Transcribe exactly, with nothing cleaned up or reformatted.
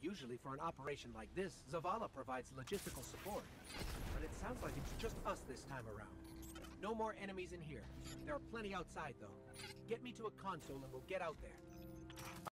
Usually for an operation like this, Zavala provides logistical support. But it sounds like it's just us this time around. No more enemies in here. There are plenty outside, though. Get me to a console and we'll get out there.